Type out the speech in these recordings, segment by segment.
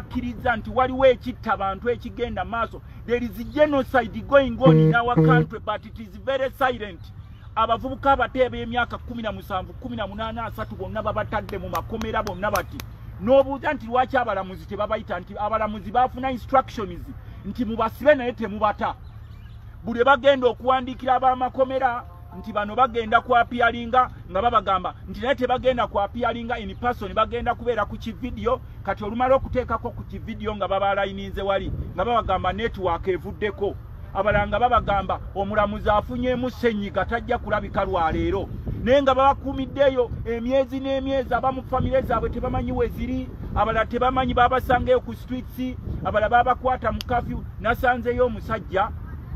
bakkiriza nti waliwo ekitta abantu ekigenda maaso. There is genocide going on in our country, but it is very silent. Abavubuka abateebe emyaka 17 18 30 bonna babatadde mu makomera bonna bati n'obuuza nti lwaki abalamuzi tebabayita nti abalamuzi bafuna instructions nti mubasibe naye temubata. Buli bagenda okuwandiikira ab'amakomera nti bano bagenda ku appearinga nga babagamba nti naye tebagenda ku appearinga in person, bagenda kubeera ku kividiyo. Kati olumala okuteekako ku kividiyo nga babalayinize wali nga babagamba network evuddeko. Abalanga babagamba omulamuzi afunyeemu ssenyiga tajja kulabika lwaleero. Naye nga babakuumiddeyo emyezi n'emyezi, abamu famire zaabwe tebamanyi we ziri, abalala tebamanyi babasangeyo ku streets, abalala babakwata mu kafyu. Nasanzeyo omusajja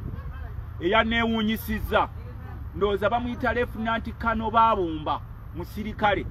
eyaneewuunyisizza, ndowooza bamuyita Lieutenant Kano Baabumba musirikale,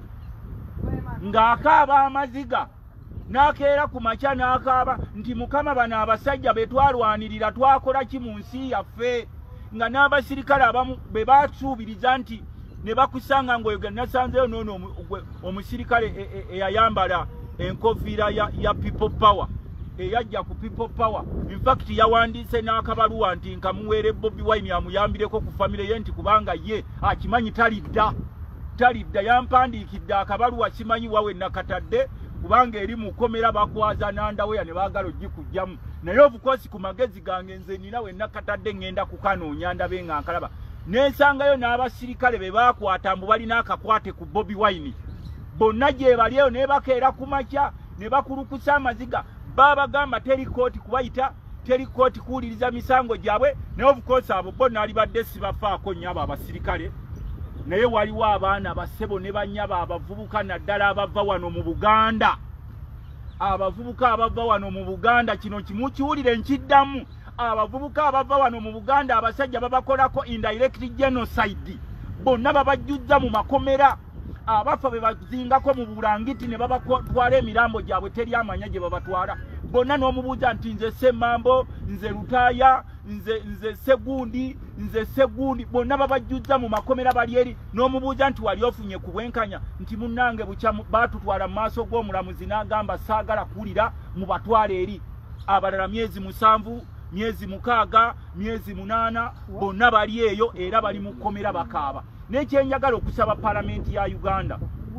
ng'akaaba amaziga n'akeera ku makya n'akaaba nti mukama bano abasajja be twalwanirira twakola ki mu nsi yaffe, nga n'abasirikale abamu be basuubiriza nti ne bakusanga ng'oyogera. Nasanzeyo noono omusirikale eyayambala enkofiira ya people power, eyajja ku people power. In fact yawandiise n'akabaluwa nti nkamuweere Bobi Wine amuyambireko ku famire ye nti kubanga ye akimanyi talidda. Yampandiikidde akabaluwa simanyi wawe nakatadde kubanga eri mukomera bakwaza nandaweya ne baagala ogikujjamu. Naye obukosi ku magezi gange nze nina we nakatadde ngenda kukanoonya ndabe nga nkalaba. Nensangayo n'abasirikale be baakwata mbu balina akakwate ku Bobi Wine. Bonna gye balieyo ne bakeera ku makya ne bakulukusa amaziga. Babagamba teri kooti kubayita, teri kooti kuwuliriza misango gyabwe. Naye obukosi abo bonna alibadde sibafaako nnyo abo abasirikale. Naye waliwo abaana basebo ne bannyaba abavubuka naddala abava wano mu Buganda. Abavubuka abava wano mu Buganda, kino kimukiwulire nkiddamu. Abavubuka abava wano mu Buganda abasajja babakolako indirect genocide. Bonna babajjuzza mu makomera. Abafa be bazingako mu Bulangiti ne babatwala emirambo gyabwe teri amanya gye babatwala. Bonna n'omubuuza nti nze Semmambo, nze Lutaaya, nze Segundi, bonna babajjuzza mu makomera bali eri. N'omubuuza nti wali ofunye ku bwenkanya nti munnange bukya baatutwala mu maaso g'omulamuzi n'agamba saagala kuwulira mu batwala eri. Abalala myezi 7, myezi 6, myezi 8, bonna bali eyo era bali mu kkomera bakaaba. N'ekyenjagala okusaba palamenti ya Uganda,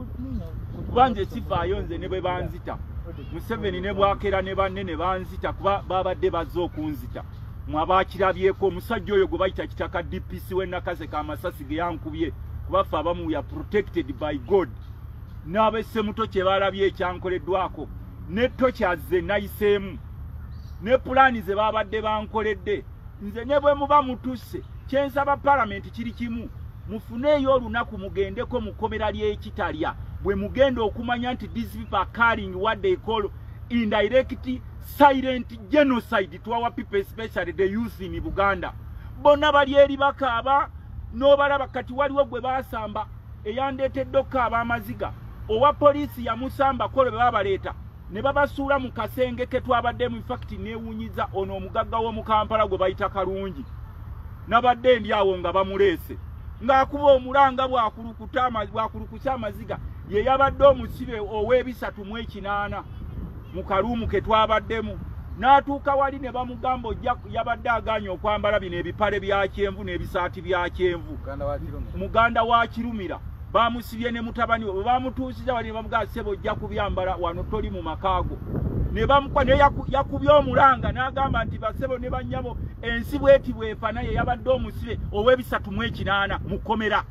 kubanze sifaayo nze ne bwe banzita Museveni ne bwakera ne banne ne banzita kuba babadde bazze okunzita. Mwabakirabyeko omusajja oyo gwe bayita kitaka DPC w'ennakaze k'amasasi ge yankubye kubafa abamu ya protected by God. N'abesse muto kye balabye ekyankoleddwako ne tokyaze nayiseemu ne pulaani ze babadde bankoledde. Nze ne bwe muba mutuse kyensaba palamenti kiri kimu, mufuneeyo olunaku mugendeko mu kkomera ly'ekitalya bwe mugenda okumanya nti these people are carrying what they call indirect silent genocide to our people, especially the youth in Uganda. Bonna bali eri bakaaba n'obalaba. Kati waliwo gwe baasamba eyandeetedde okukaaba amaziga, owa poliisi yamusamba kole be babaleeta ne babasuula mu kasenge ke twabaddemu. In fact neewunyiza ono omugagga w'omu Kampala gwe bayita Kalungi, nabadde ndi awo nga bamuleese ng'akuba omulanga bwakulukusa amaziga. Ye yabadde omusibe ow'ebisatu mu kaluumu ke twabaddemu. N'atuuka wali ne bamugamba yabadde aganye okwambala bino ebipale bya kyenvu n'ebisaati bya kyenvu. Muganda wa Kirumira bamusibye ne mutabani we bamutuusiza wali ne bamugamba ssebo ojja kubyambala wano toli mu makaago. Ne bamukwa ne yakubye omulanga n'agamba nti basebo ne bannyabo ensi bweti bwefa. Naye yabadde omusibe ow'ebisatu mu 8 mu kkomera.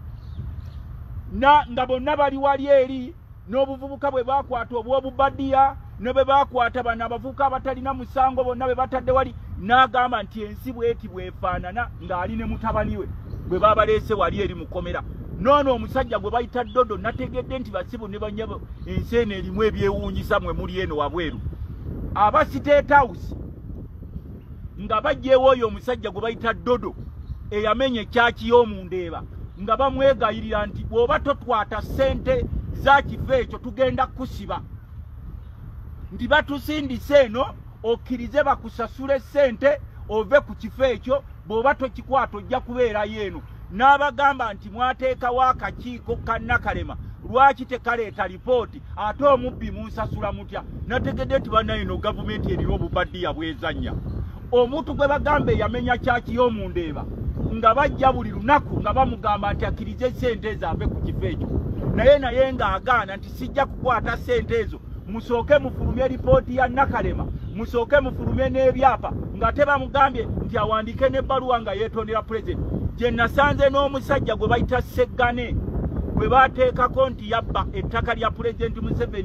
Nga bonna bali wali eri n'obuvubuka bwe bakwata obw'obubadiya ne bwe bakwata bano abavubuka abatalina musango bonna be batadde wali. N'agamba nti ensi bweti bwefaanana ng'ali ne mutabani we bwe babaleese wali eri mu kkomera. Noono omusajja gwe bayita Dodo nategedde nti basibu ne bannyabo ensi eno erimu ebyewuunyisa mwe muli eno wabweru. Aba State House nga bajjeewo oyo omusajja gwe bayita Dodo eyamenya ekyaki y'omundeeba nga bamwegayirira nti bw'oba totwata ssente za kifo ekyo tugenda kusiba, nti batusindise eno okkirize bakusasule ssente ove ku kifo ekyo, bw'oba tokikwata ojja kubeerayo eno. N'abagamba nti mwateekawo akakiiko ka Nakalema lwaki tekaleeta lipooti ate omubbi munsasula mutya nategedde nti bannayino gavumenti erina obubaddiya bwezannya omuntu gwe bagamba yamenya kyaki y'omundeeba nga bajja buli lunaku nga bamugamba nti akkirize sente ezo ave ku kifo ekyo naye ng'agaana nti sijja kukwata sente ezo musooke mufulumye lipooti ya Nakalema musooke mufulumye n'ebyapa nga tebamugambye nti awandiike n'ebbaluwa nga yeetondera pulezidenti gye nasanze n'omusajja gwe bayita Seggane gwe baateekako nti yabba ettaka lya pulezidenti Museveni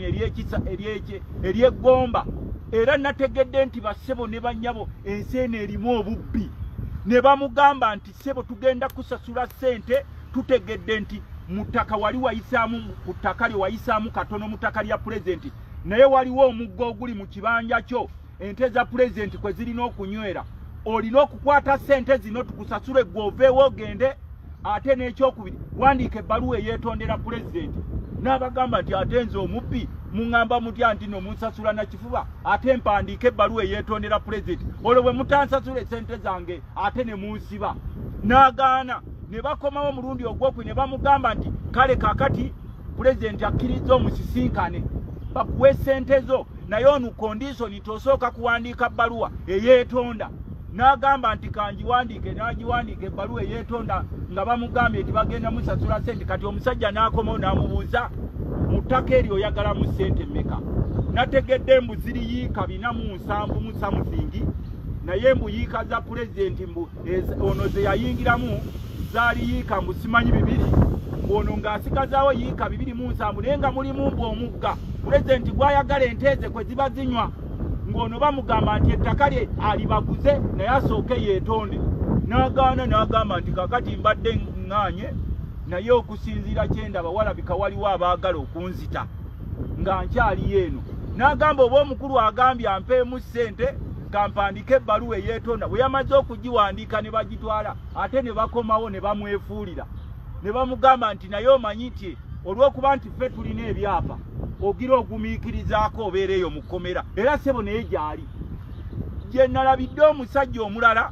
ery'eggomba era nategedde nti bassebo ne bannyabo ensi eno erimu obubbi ne bamugamba nti ssebo tugenda kusasula ssente tutegedde nti mu ttaka wali wayisaamu ku ttaka lye wayisaamu katono mu ttaka lya pulezidenti naye waliwo omuggo oguli mu kibanja kyo ente za pulezidenti kwe zirina okunywera olina okukwata ssente zino tukusasule gwe oveewo ogende ate n'ekyokubiri wandiika ebbaluwa eyeetondera pulezidenti n'abagamba nti ate nze omubbi muŋŋamba mutya nti no munsasula na kifuba ate mpandiika ebbaluwa eyeetondera pulezidenti olwo bwe mutansasula essente zange ate ne munsiba n'agaana ne bakomawo omulundi ogwokubiri ne bamugamba nti kale kaakati pulezidenti akkiriza omusisinkane bakuwa essente zo naye onu kondisoni tosooka kuwandiika bbaluwa eyeetonda n'agamba nti kangiwandiike n'agiwandiika ebbaluwa eyeetonda nga bamugambye nti bagenda musasula ssente kati omusajja n'akomawo n'amubuuza mu ttaka eryo oyagalamu ssente mmeka nategedde embu ziri yiika 407 mu samusingi naye embu yiika za pulezidenti ono ze yayingiramu zaali yiika mbu simanyi 2 ono ng'asigazaawo yiika 207 naye nga mulimu mbu omugga pulezidenti gwayagala ente ze kwe ziba zinywa ng'ono bamugamba nti ettaka lye alibaguze naye asooke yeetonde n'agaana n'agamba nti kakati mbadde ŋŋaanye naye okusinziira kyendaba walabika waliwo abaagala okunzita nga nkyaliyo eno n'agamba oba omukulu agambye ampeemu ssente kampandika ebbaluwa eyeetonda bwe yamaze okugiwandiika ne bagitwala ate ne bakomawo ne bamwefuulira ne bamugamba nti naye omanyi nti olw'okuba nti ffe tulina ebyapa ogira ogumiikirizaako obeereeyo mu kkomera era ssebo naye gy'ali gye nalabidde omusajja omulala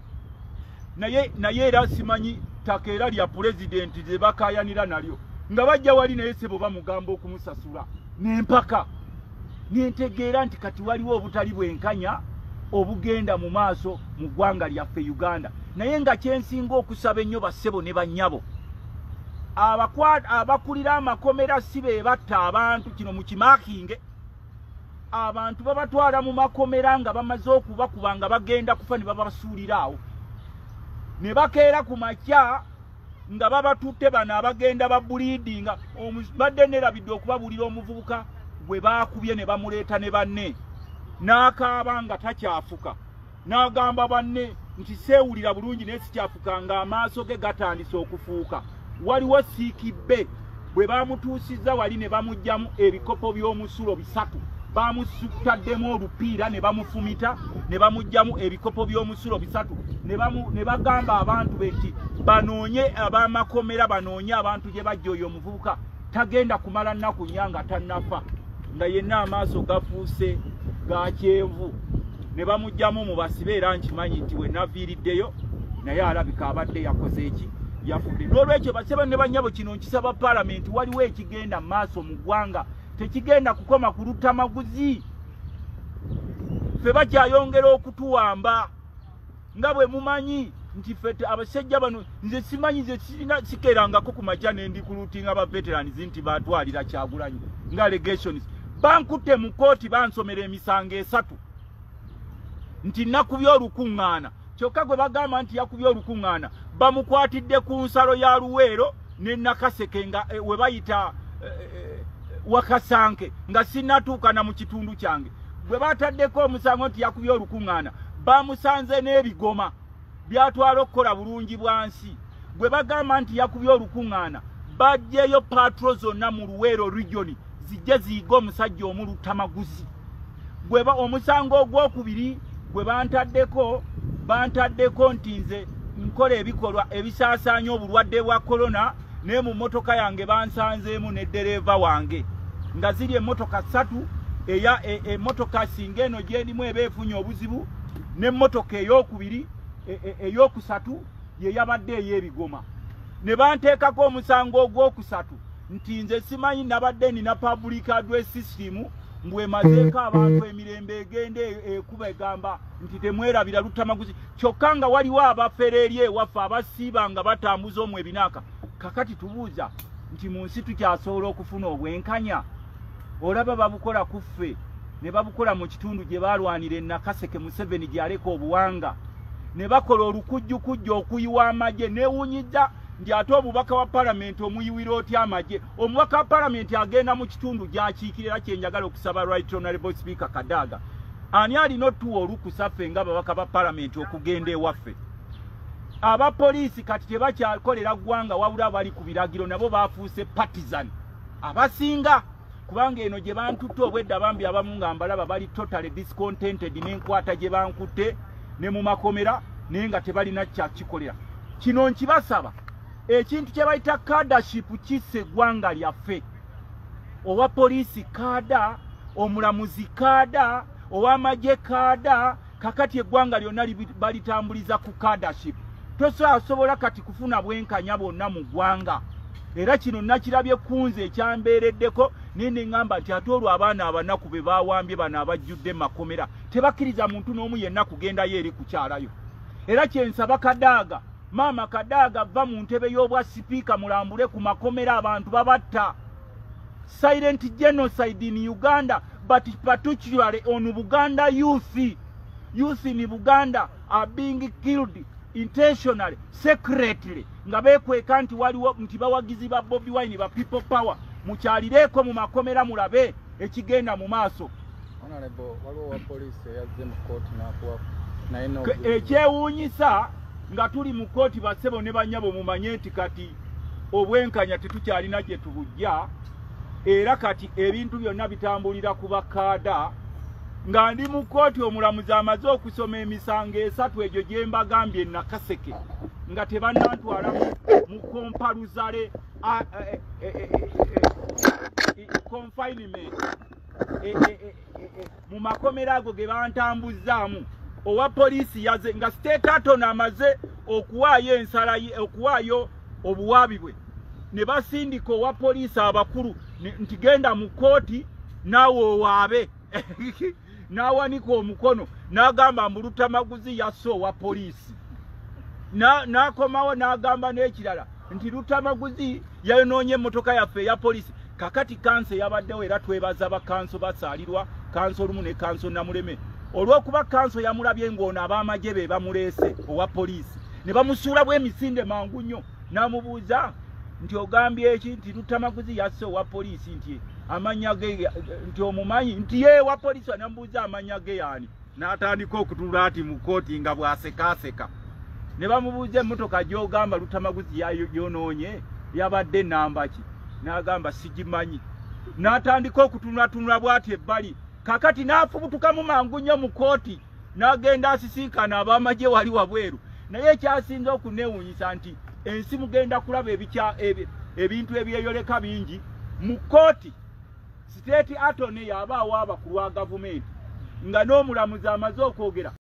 naye era simanyi ttaka era lya pulezidenti ze bakaayanira nalyo nga bajja wali naye ssebo bamugamba okumusasula n'empaka nentegeera nti kati waliwo obutali bwenkanya obugenda mu maaso mu ggwanga lyaffe Uganda naye nga kyensinga okusaba ennyo bassebo ne bannyabo abakulira amakomera si be batta abantu kino mu kimaakinge abantu babatwala mu makomera nga bamaze okubakuba nga bagenda kufa ne babasuulira awo ne bakeera ku makya nga babatutte bano abagenda babuliidinga badde nerabidde okubabuulira omuvubuka bwe baakubye ne bamuleeta ne banne n'akaaba nga takyafuka n'agamba banne nti seewulira bulungi naye sikyafuka ng'amaaso ge gatandise okufuuka waliwo siikibbe bwe baamutuusizza wali ne bamuggyamu ebikopo by'omusulo 3 baamusutaddemu olupiira ne bamufumita ne bamuggyamu ebikopo by'omusulo 3 ne bagamba abantu be nti banoonye ab'amakomera banoonye abantu gye bajja oyo omuvubuka tagenda kumala nnaku nnya nga tannafa nga yenna amaaso gafuuse ga kyenvu ne bamuggyamu mu basibe era nkimanyi nti we naviiriddeyo naye alabika abadde yakoze eki yafudde n'olwekyo basebe ne bannyabo kino nkisaba paalamenti waliwo ekigenda mu maaso mu ggwanga tekigenda kukoma ku lutamaguzi ffe bakyayongera okutuwamba nga bwe mumanyi nti ffe abasajja bano nze simanyi nze sikerangako ku makya ne ndikulutinga abaveterans nti batwalira Kyagulanyi nga allegations bankutte mu kooti bansomera emisango 3 nti nakubye olukuŋŋaana kyokka gwe bagamba nti yakubye olukuŋŋaana bamukwatidde ku nsalo ya Luweero ne Nakaseke nga we bayita Wakasanke nga sinnatuukana mu kitundu kyange bwe bataddeko omusango nti yakubye olukuŋŋaana bamusanze n'ebigoma byatwala okukola bulungi bwansi gwe bagamba nti yakubye olukuŋŋaana bajjeyo patro zonna mu Luweero region zijje ziyiga omusajja omu lutamaguzi gwe omusango ogwokubiri gwe bantaddeko nti nze nkola ebikolwa ebisaasaanya obulwadde bwa korona naye mu mmotoka yange bansanzeemu n'eddereeva wange nga ziri emmotoka 3 emmotoka singa eno gyerimu eba efunye obuzibu n'emmotoka ey'okusatu ye yabadde ey'ebigoma ne banteekako omusango ogwokusatu nti nze simanyi nabadde nina public address system mbwe mazeeko abantu emirembe egende ekuba egamba nti temwerabira lutamaguzi kyokka nga waliwo abafereri ewaffe abasiiba nga batambuza omwe ebinaaka kakati tubuuza nti mu nsi tukyasobola okufuna obwenkanya olaba babukola kuffe ne babukola mu kitundu gye balwanira Nakaseke Museveni gyaleka obuwanga ne bakola olukujjukujja okuyiwa amagye newunyiza ndi ate obubaka wa palamenti omuyiwira otya amagye omubaka wa palamenti agenda mu kitundu gyakiikirira kyenjagala okusaba Right Honorable Speaker Kadaga ani alina otuwa olukusa ffe nga babaka ba palamenti okugenda ewaffe abapoliisi kati tebakyakolera ggwanga wabula bali ku biragiro nabo bafuuse partisan abasinga kubanga eno gye bantutte obwedda bambi abamu nga mbalaba bali totally discontented n'enkwata gye bankutte ne mu makomera naye nga tebalina kyakikolera kino nkibasaba ekintu kye bayita cadaship kisse eggwanga lyaffe owa poliisi kaada omulamuzi kaada ow'amagye kaada kakati eggwanga lyonna balitambuliza ku cadaship tosobola kati kufuna bwenkanya bwonna mu ggwanga era kino nakirabye kunze ekyambeereddeko nene ngamba nti ate olwo abaana abanaku be bawambye bano abajjudde makomera tebakkiriza muntu n'omu yenna kugendayo eri kukyalayo era kyensaba Kadaga maama Kadaga va mu ntebe y'obwa sipiika mulambule ku makomera abantu babatta silent genocide in Uganda but particularly on Buganda youth in Buganda are being killed intentionally secretly nga bekweka nti waliwo nti bawagizi ba Bobi Wine ba people power mukyalireko mu makomera mulabe ekigenda mu maaso Honorable waliwo wa police yazze mu court n'akuwa naye no ekyewuunyisa nga tuli mu kooti basebo ne banyabo mumanye nti kati obwenkanya tetukyalina gye tubujja era kati ebintu byonna bitambulira ku bakaada nga ndi mu kooti omulamuzi amaze okusoma emisango 3 egyo gye mbagambye Nakaseke nga tebannantwala mu kompaluzale confinement mu makomera ago ge bantambuzaamu owa poliisi yaze nga state attorney amaze okuwaayo ensala okuwaayo obuwaabi bwe ne basindika owa poliisi abakulu nti genda mu kooti naawe owaabe n'awanika omukono n'agamba mbu lutamaguzi yasse owa poliisi n'akomawo n'agamba n'ekirala nti lutamaguzi yayonoonye emmotoka yaffe eya poliisi kakati kanso yabaddewo era twebaza bakanso basaalirwa kanso olumu ne kanso namuleme olw'okuba kanso yamulabye ng'ono ab'amagye be bamuleese owa poliisi ne bamusuula bw'emisinde mangu nnyo n'amubuuza nti ogambye eki nti lutamaguzi yasse owa poliisi nti amanya ge nti omumanyi nti ye wa poliisi anamubuuza amanya ge yaani n'atandika okutunula ati mu kooti nga bw'asekaaseka ne bamubuuza emmotoka gy'ogamba lutamaguzi yonoonye yabadde namba ki n'agamba sigimanyi n'atandika okutunulatunula bw'ati ebbali kakati n'afubutukamu mangu nnyo mu kooti n'agenda asisinkana ab'amagye wali wabweru naye ekyasinze okuneewuunyisa nti ensi mugenda kulaba ebintu ebyeyoleka bingi mu kooti state attorney yaba awaaba ku lwa gavumenti nga n'omulamuzi amaze okwogera